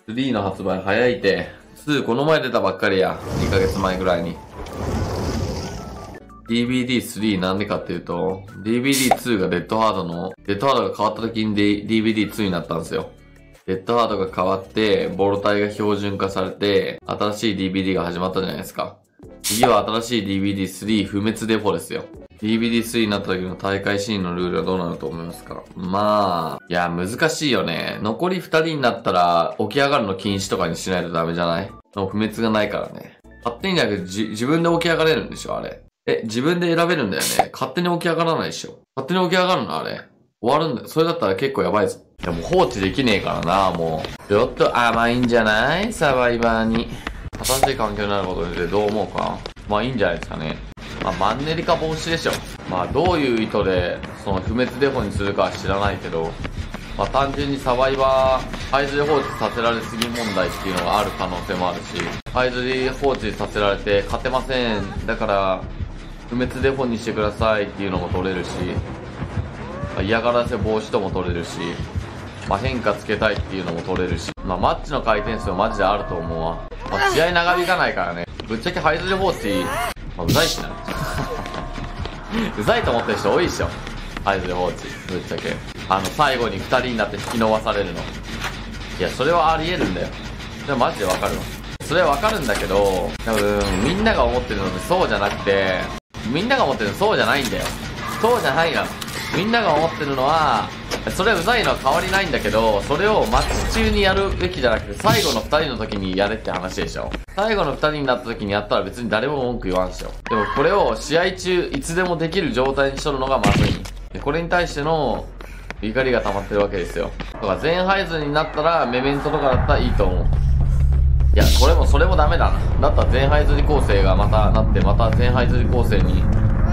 3の発売早いて。2この前出たばっかりや。2ヶ月前ぐらいに。DVD3 なんでかっていうと、DVD2 がデッドハードが変わった時に DVD2 になったんですよ。デッドハードが変わって、ボロ体が標準化されて、新しい DVD が始まったじゃないですか。次は新しい DVD3 不滅デフォですよ。DVD3 になった時の大会シーンのルールはどうなると思いますか？まあ、いや、難しいよね。残り2人になったら、起き上がるの禁止とかにしないとダメじゃない？不滅がないからね。勝手にじゃなくて自分で起き上がれるんでしょ、あれ。自分で選べるんだよね。勝手に起き上がらないでしょ。勝手に起き上がるのあれ。終わるんだよ。それだったら結構やばいぞ。でも放置できねえからな、もう。ちょっと甘いんじゃない？サバイバーに。新しい環境になることについてどう思うか？まあいいんじゃないですかね。まあマンネリ化防止でしょ。まあどういう意図でその不滅デフォにするかは知らないけど、まあ単純にサバイバー、ハイズで放置させられすぎ問題っていうのがある可能性もあるし、ハイズで放置させられて勝てません。だから、不滅デフォにしてくださいっていうのも取れるし、嫌がらせ防止とも取れるし、まあ変化つけたいっていうのも取れるし、まあマッチの回転数はマジであると思うわ。まあ試合長引かないからね。ぶっちゃけハイズで放置、まあ、うざいしな。うざいと思ってる人多いっしょ。ハイズで放置。ぶっちゃけ。最後に2人になって引き伸ばされるの。いや、それはあり得るんだよ。でもマジでわかるわ。それはわかるんだけど、多分、みんなが思ってるのってそうじゃなくて、みんなが思ってるのそうじゃないんだよ。そうじゃないな。みんなが思ってるのは、それはうざいのは変わりないんだけど、それをマッチ中にやるべきじゃなくて、最後の2人の時にやれって話でしょ。最後の2人になった時にやったら別に誰も文句言わんしょ。でもこれを試合中、いつでもできる状態にしとるのがまずい。で、これに対しての怒りが溜まってるわけですよ。だから全ハイズになったら、メメントとかだったらいいと思う。いや、それもダメだな。だったら全ハイズリ構成がまたなって、また全ハイズリ構成に、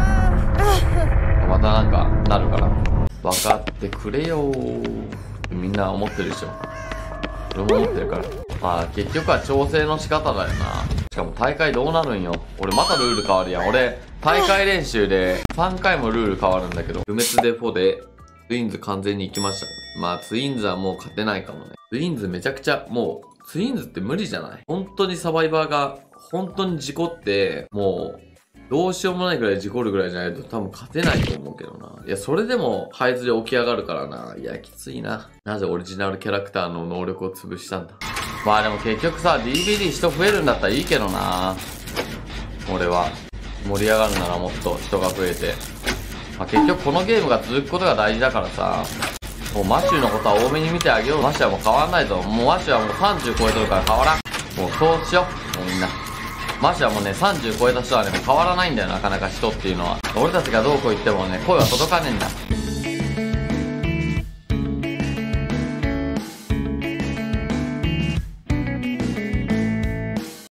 またなんか、なるから。分かってくれよー。みんな思ってるでしょ。俺も思ってるから。まあ、結局は調整の仕方だよな。しかも大会どうなるんよ。俺またルール変わるやん。俺、大会練習で3回もルール変わるんだけど、不滅デフォで、ツインズ完全に行きました。まあ、ツインズはもう勝てないかもね。ツインズめちゃくちゃ、もう、ツインズって無理じゃない？本当にサバイバーが、本当に事故って、もう、どうしようもないぐらい事故るぐらいじゃないと多分勝てないと思うけどな。いや、それでもハイズで起き上がるからな。いや、きついな。なぜオリジナルキャラクターの能力を潰したんだ。まあでも結局さ、DVD 人増えるんだったらいいけどな。俺は。盛り上がるならもっと人が増えて。まあ結局このゲームが続くことが大事だからさ。もうマシューのことは多めに見てあげよう。マシューはもう変わんないぞ。もうマシューはもう30超えとるから変わらん。もうそうしよう。もうみんな。マシュはもうね、30超えた人はね、もう変わらないんだよ、なかなか人っていうのは。俺たちがどうこう言ってもね、声は届かねえんだ。